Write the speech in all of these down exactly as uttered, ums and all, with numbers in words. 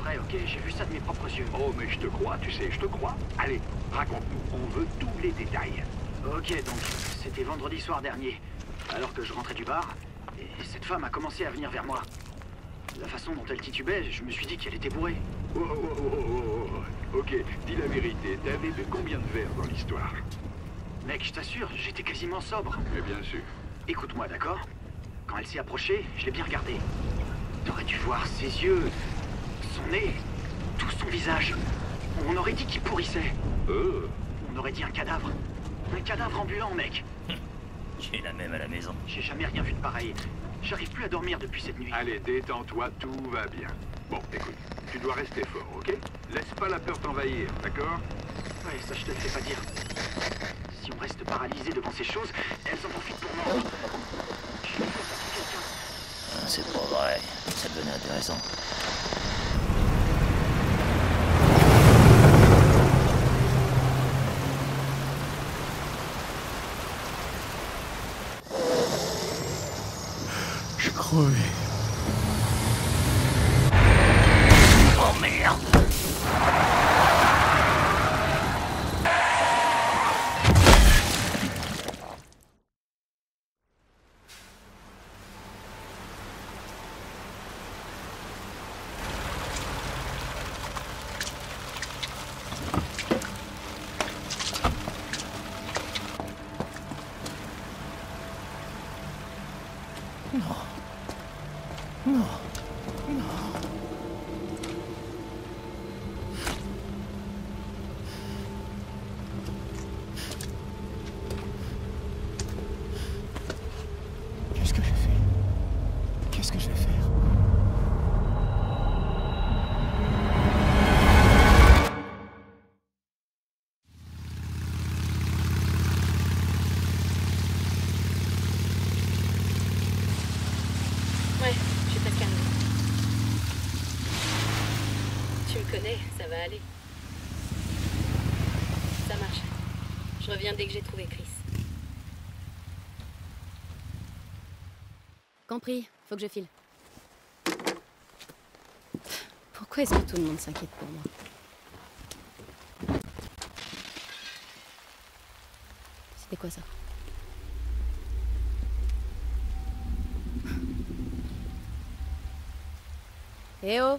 vrai, ok? J'ai vu ça de mes propres yeux. Oh, mais je te crois, tu sais, je te crois. Allez, raconte-nous, on veut tous les détails. Ok, donc, c'était vendredi soir dernier, alors que je rentrais du bar, et cette femme a commencé à venir vers moi. La façon dont elle titubait, je me suis dit qu'elle était bourrée. Oh, oh, oh, oh, oh, oh. Ok, dis la vérité, t'avais bu combien de verres dans l'histoire? Mec, je t'assure, j'étais quasiment sobre. Mais bien sûr. Écoute-moi, d'accord? Quand elle s'est approchée, je l'ai bien regardée. T'aurais dû voir ses yeux, son nez, tout son visage. On aurait dit qu'il pourrissait. Euh. On aurait dit un cadavre. Un cadavre ambulant, mec. J'ai la même à la maison. J'ai jamais rien vu de pareil. J'arrive plus à dormir depuis cette nuit. Allez, détends-toi, tout va bien. Bon, écoute, tu dois rester fort, ok? Laisse pas la peur t'envahir, d'accord? Ouais, ça je te le fais pas dire. Si on reste paralysé devant ces choses, elles en profitent pour moi. Je suis fait passer quelqu'un. Ah, c'est pas vrai. Ça devenait intéressant. Je crevais. Oh merde! Qu'est-ce que j'ai fait? Qu'est-ce que je vais faire? Ouais, je suis presque arrivée. Tu me connais, ça va aller. Ça marche. Je reviens dès que j'ai trouvé Chris. Compris, faut que je file. Pourquoi est-ce que tout le monde s'inquiète pour moi? C'était quoi ça? Eh oh!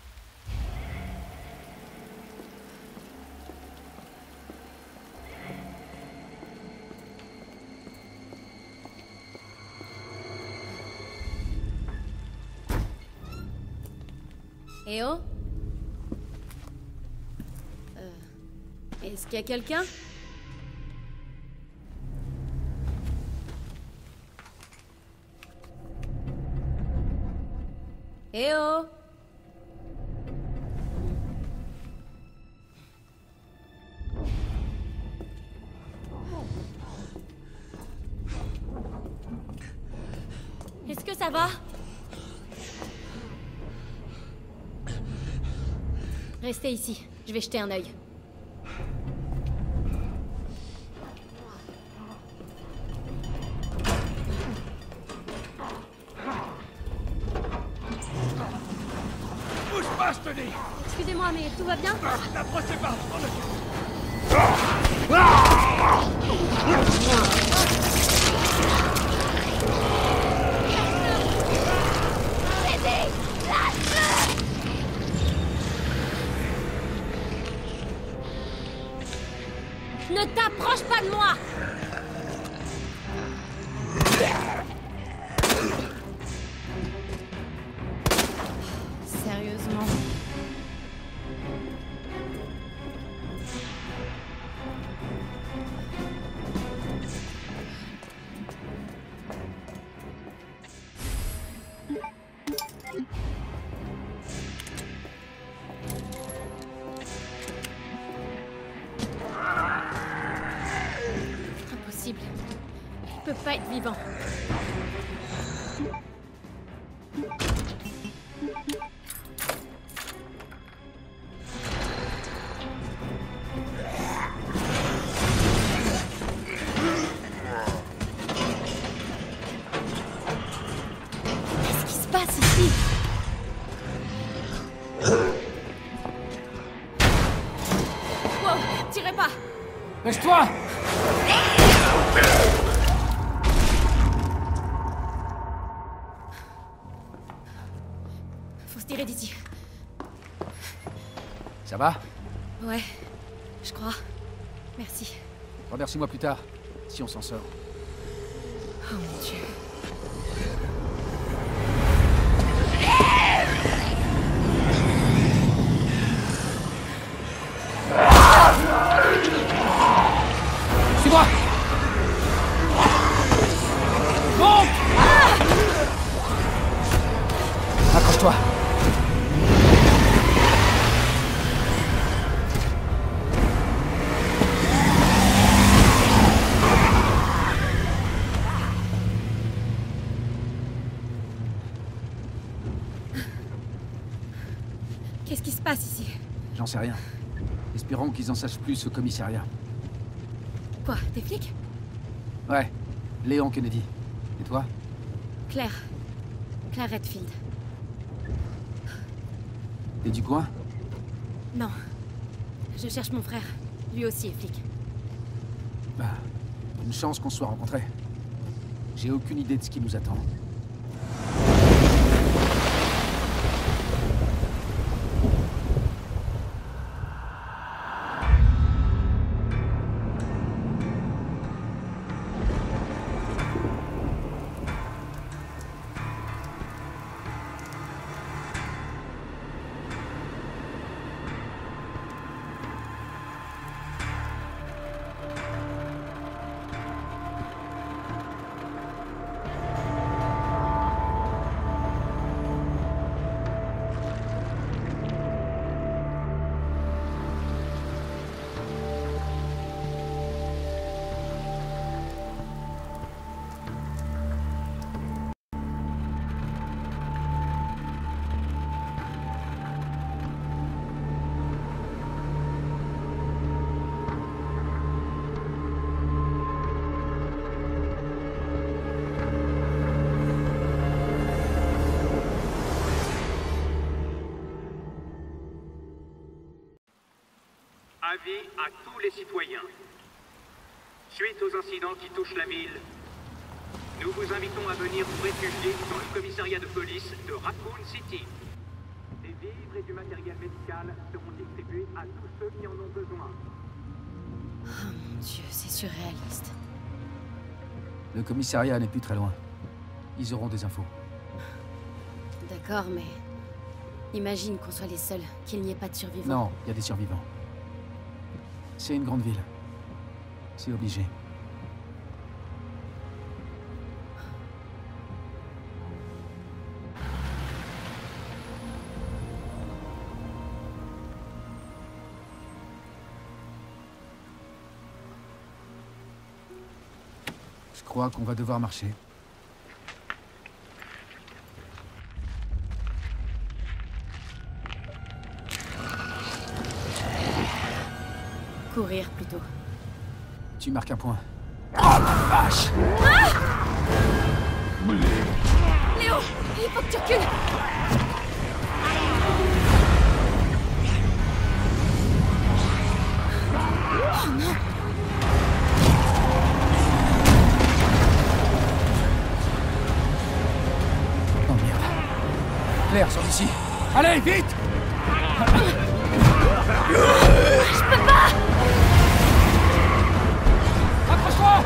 Eh oh? Euh... Est-ce qu'il y a quelqu'un? Eh oh! Est-ce que ça va? Restez ici, je vais jeter un œil. Bouge pas, je te dis! Excusez-moi, mais tout va bien? N'approchez pas! Ne t'approche pas de moi! Sérieusement? Impossible. Il peut pas être vivant. Qu'est-ce qui se passe ici? Accroche-toi! Faut se tirer d'ici. Ça va? Ouais, je crois. Merci. Remercie-moi plus tard, si on s'en sort. Oh mon Dieu. Suis-moi! Monte! Accroche-toi! Qu'est-ce qui se passe ici? J'en sais rien. Espérons qu'ils en sachent plus au commissariat. Quoi, des flics? Ouais, Léon Kennedy. Et toi? Claire. Claire Redfield. T'es du coin? Non. Je cherche mon frère. Lui aussi est flic. Bah, une chance qu'on se soit rencontrés. J'ai aucune idée de ce qui nous attend. Avis à tous les citoyens. Suite aux incidents qui touchent la ville, nous vous invitons à venir vous réfugier dans le commissariat de police de Raccoon City. Des vivres et du matériel médical seront distribués à tous ceux qui en ont besoin. Oh mon Dieu, c'est surréaliste. Le commissariat n'est plus très loin. Ils auront des infos. D'accord, mais... Imagine qu'on soit les seuls, qu'il n'y ait pas de survivants. Non, il y a des survivants. C'est une grande ville. C'est obligé. Je crois qu'on va devoir marcher. Courir plutôt. Tu marques un point. Oh la vache! Léo, il faut que tu recules. Oh non! Oh merde. Claire, sors d'ici. Allez, vite! Je peux pas! Accroche-toi!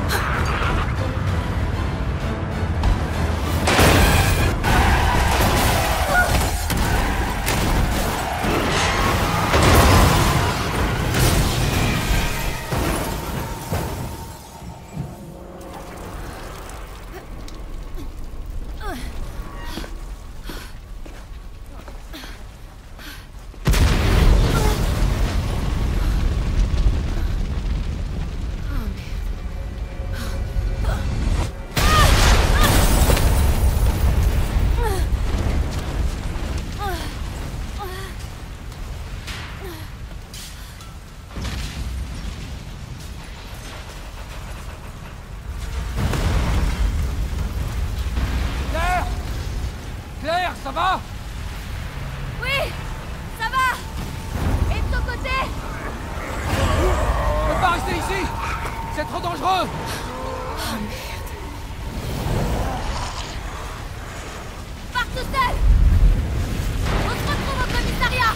Claire, ça va? Oui! Ça va! Et de ton côté? On peut pas rester ici! C'est trop dangereux! Oh merde. Pars tout seul! On se retrouve au commissariat!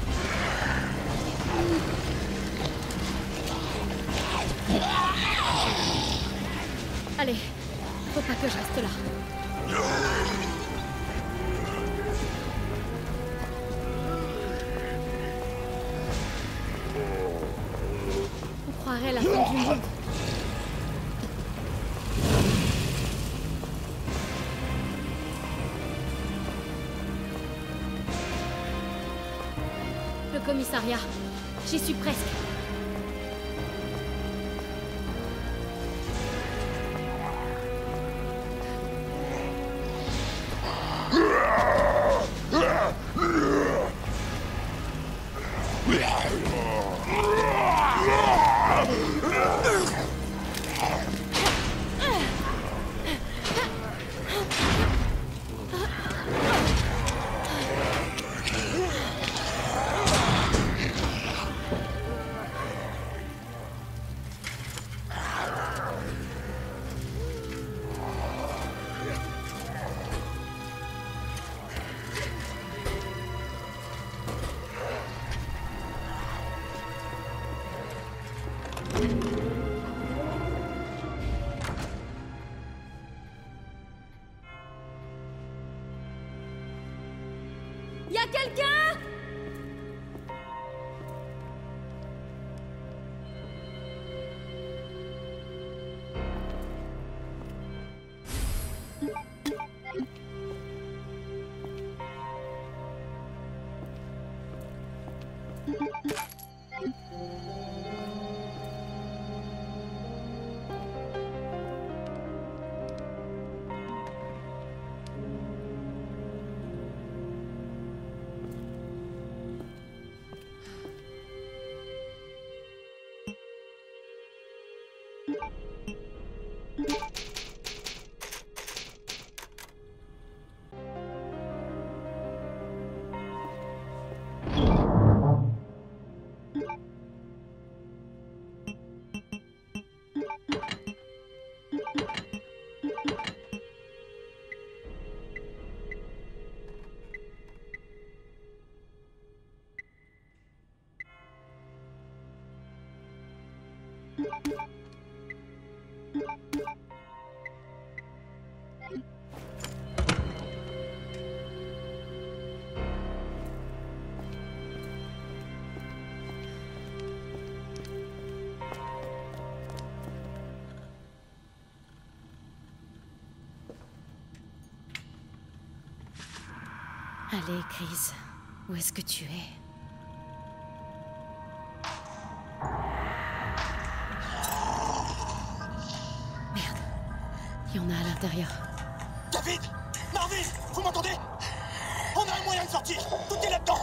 Allez, faut pas que je reste là. On croirait la fin du monde. Le commissariat. J'y suis presque. Y'a quelqu'un? Allez, Chris, où est-ce que tu es? Merde, il y en a à l'intérieur. David! Marvin! Vous m'entendez? On a un moyen de sortir! Tout est là-dedans!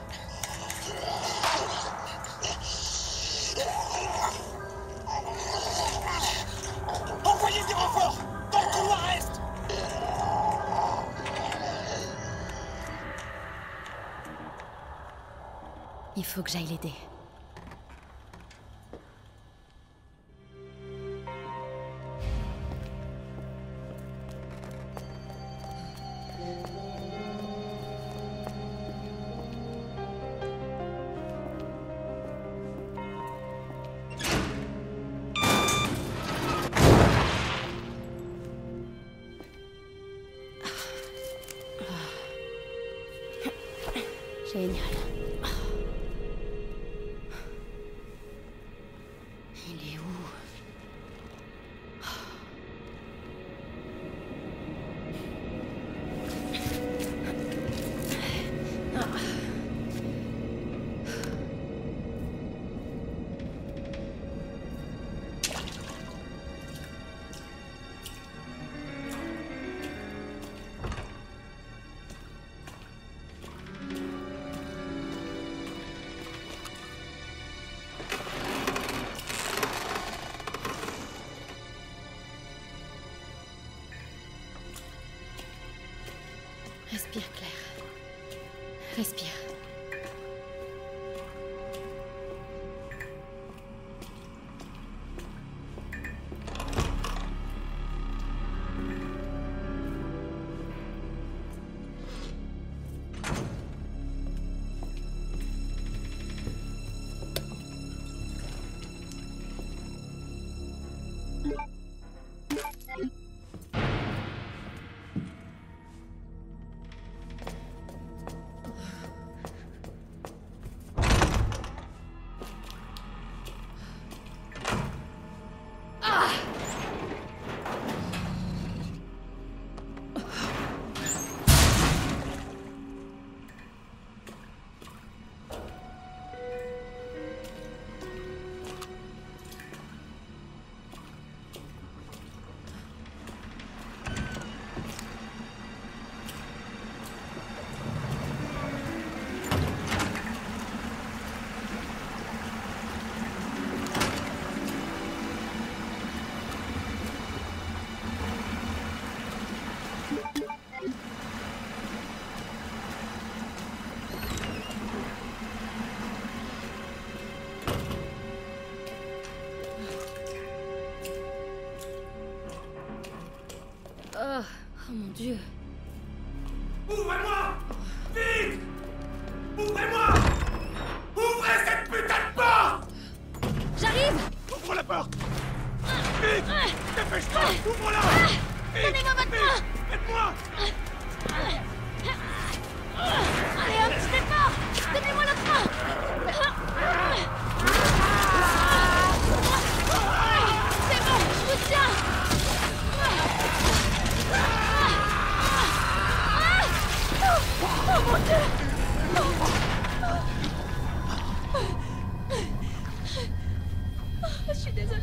Envoyez des renforts! Dans le couloir est! Il faut que j'aille l'aider. Génial. Il est où? Respire, Claire. Respire. Oh, oh mon Dieu. Ouvrez-moi! Vite! Ouvrez-moi! Ouvrez cette putain de porte! J'arrive! Ouvre la porte! Vite! Dépêche-toi! Ouvre-la! Donnez-moi votre main! Aide-moi! Allez, un petit effort! Donnez-moi l'autre main! C'est bon, je vous tiens! Oh mon Dieu! Je suis désolée.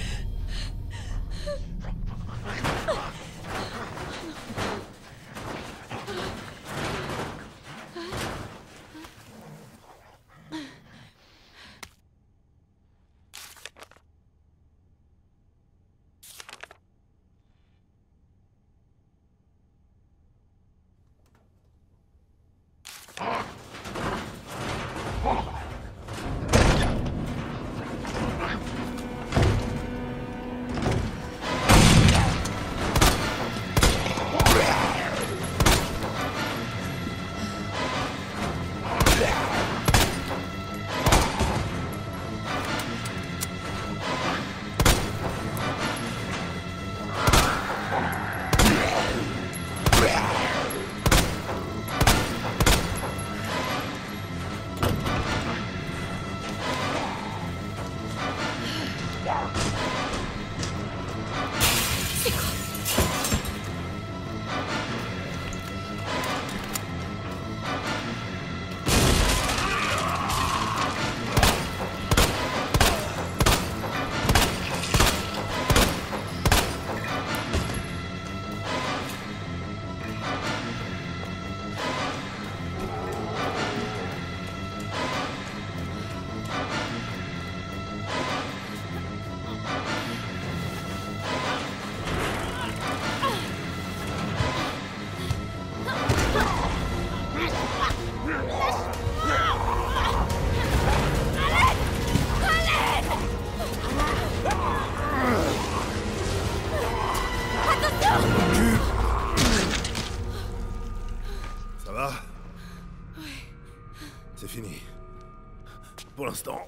Ça va? Ouais. C'est fini. Pour l'instant.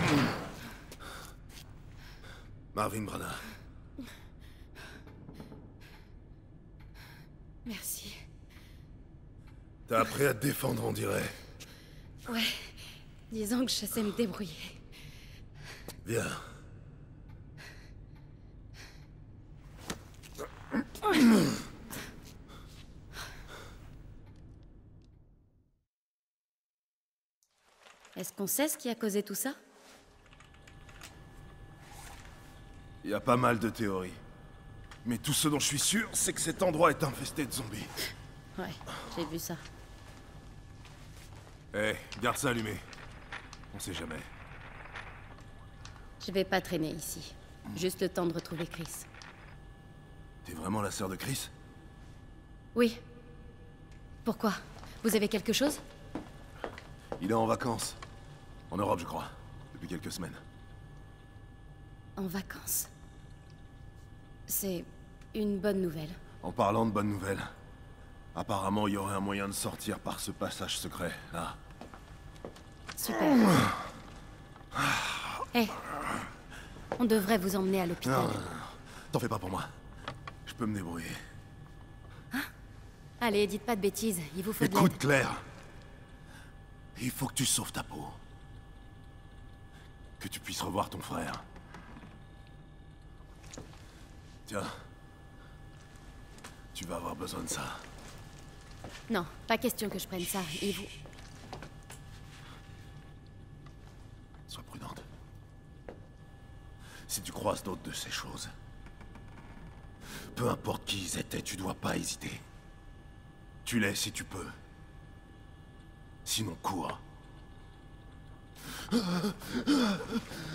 Marvin Branagh. Merci. T'as appris à te défendre, on dirait. Ouais. Disons que je sais me débrouiller. Viens. Est-ce qu'on sait ce qui a causé tout ça? Il y a pas mal de théories. Mais tout ce dont je suis sûr, c'est que cet endroit est infesté de zombies. Ouais, j'ai vu ça. Hé, hey, garde ça allumé. On sait jamais. Je vais pas traîner ici. Juste le temps de retrouver Chris. T'es vraiment la sœur de Chris? Oui. Pourquoi? Vous avez quelque chose? Il est en vacances. En Europe, je crois. Depuis quelques semaines. En vacances. C'est une bonne nouvelle. En parlant de bonnes nouvelles, apparemment, il y aurait un moyen de sortir par ce passage secret, là. Super. Hé, hey, on devrait vous emmener à l'hôpital. Non, non, non. T'en fais pas pour moi. Je peux me débrouiller. Hein? Allez, dites pas de bêtises, il vous faut de l'aide. Écoute, Claire. Il faut que tu sauves ta peau. Que tu puisses revoir ton frère. Tiens. Tu vas avoir besoin de ça. Non, pas question que je prenne ça. Il vous... Sois prudente. Si tu croises d'autres de ces choses, peu importe qui ils étaient, tu dois pas hésiter. Tue-les si tu peux. Sinon, cours.